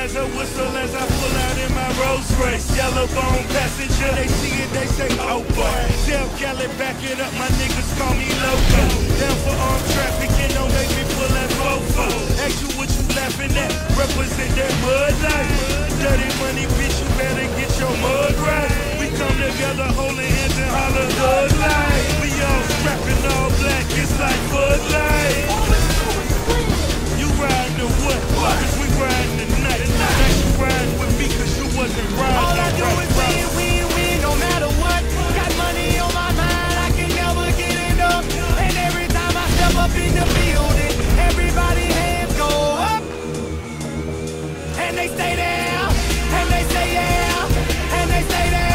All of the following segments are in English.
as a whistle as I pull out in my Rolls Royce. Yellow bone passenger, they see it, they say, oh boy. Tell Cali, back it up, my niggas call me loco. Down for armed trafficking, don't make me pull that fofo. Ask you what you laughing at, represent that mud life. Dirty money, bitch, you better get your mud right. We come together, holding hands and holler good life. We all strapping all black, it's like Bud Light. You riding the what? Cause we riding the night. Now you riding with me cause you wasn't riding. All I do is win, win, win, no matter what. Got money on my mind, I can never get enough. And every time I step up in the building, everybody hands go up. And they stay there, and they say yeah, and they stay there.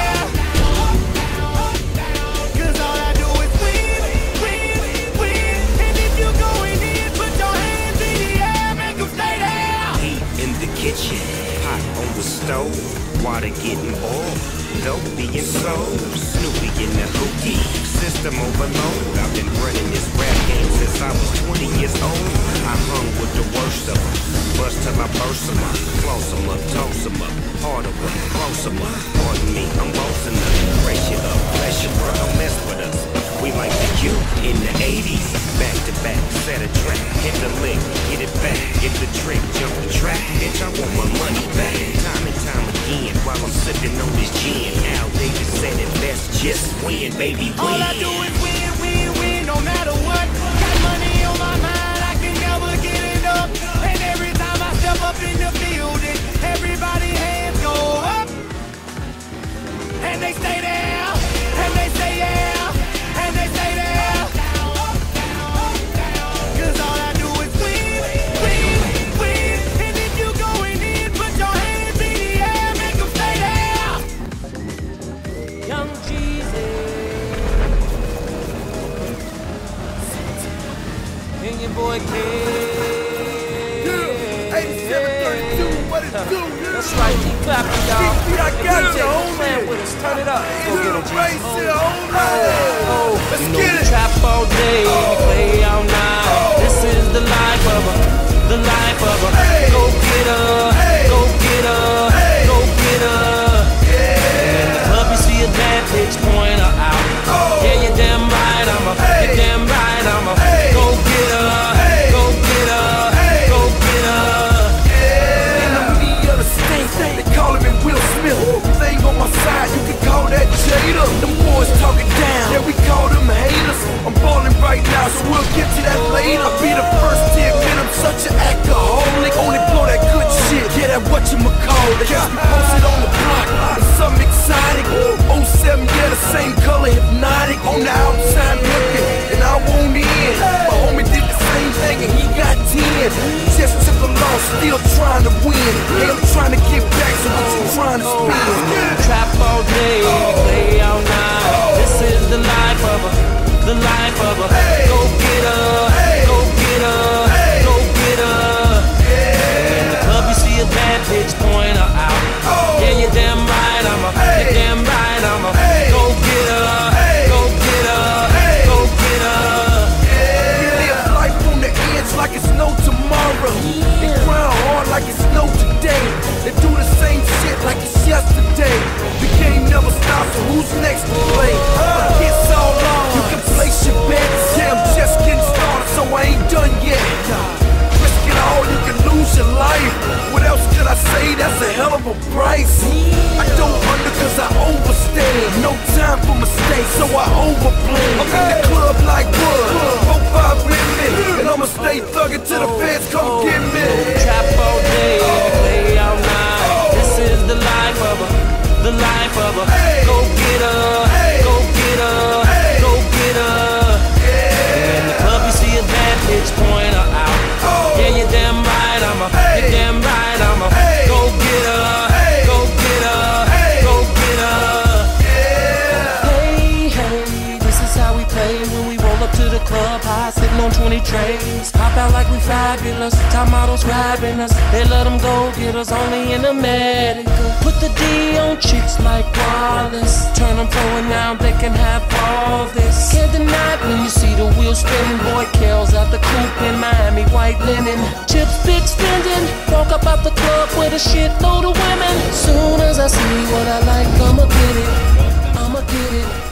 Cause all I do is win, win, win. And if you going in, put your hands in the air, make them stay there. Heat in the kitchen, hot on the stove, water getting boiled, dope being sold, Snoopy in the hookie, system overload. I've been running this rap game since I was 20 years old. I hung with the worst of them, bust till I burst them up, close them up, toast them up, harder work, close them up. Pardon me, I'm bossing up, raise you up, bless you, bro, don't mess with us. We like the Q in the 80s, back to back, set a track, hit the lick, get it back, get the trick, jump the track, bitch, I want my money back. Time and time again, while I'm sipping on this gin, Al Davis said it best, just win, baby, win. All I do is win, win, win, no matter what. Got money on my mind, I can never get enough. And every time I step up in the building, everybody hands go up. And they stay there, and they say yeah, and they stay there. Cause all I do is win, win, win. And if you going in, put your hands in the air, make them stay there. Young Jesus. And your boy Kid. 8732, what it do? That's right, keep clapping, y'all. I got you, Playing with us, turn it up. Go get it, Race Jesus. here, hold on. Let's You know get we it. trap all day, we play all night. This is the life of a, the life of a. Go get her, go get her, go get her. And in the club you see a bad bitch, point her out. Yeah, you're damn right, you're damn right, go get her, go get her, go get her. Enemy of the state, they call him Will Smith. Thing on my side, you can call that Jada. Them boys talking down, yeah, we call them haters. I'm balling right now, so we'll get to that later. I'll be the first to admit I'm such an alcoholic. Only blow that good shit, yeah, that whatchamacallit. Got me posted on the block, and something exotic. 07, yeah, the same color, hypnotic. On the outside looking, and I won't in. My homie did the same thing, and he got 10. Just took a loss, still trying to win. Hey, I'm trying to get back, so what you trying to spin? Trap all day, we play all night. This is the life of a, the life of a. Go get her, go get her, go get her. In the club you see a bad bitch, point her out. Yeah, you're damn right, you're damn right, go get her, go get her, go get her. We live life on the edge like it's no tomorrow. They grind hard like it's no today. They do the same shit like it's yesterday. The game never stops, so who's next to play? It's all on. You can place your bets. Yeah, I'm just getting started, so I ain't done yet. Risk it all, you can lose your life. What else could I say? That's a hell of a price. I don't under cause I overstand. No time for mistakes, so I overplay. I'm in the club like wood, 4-5 with me. And I'ma stay thuggin' till the feds come get me. Trap all day, we play all night. This is the life of a, the life of a. Go get her, go get her, go get her. In the club you see a bad bitch, point her out. Yeah, you're damn right, you're damn right, go get her, go get her, go get her. Hey, hey, this is how we play when we roll up to the club, high sitting on 20 trays. Pop out like we fabulous, top models grabbing us. They let them go get us only in America. Put the D on chicks like Wallace. Turn them pro and now they can have all this. Can't deny it when you see the wheels spinning. Boy, Kells out the coupe in Miami, white linen. Chips big spending, walk walk up out the club with a shitload of women. Soon as I see what I like, I'ma get it. I'ma get it.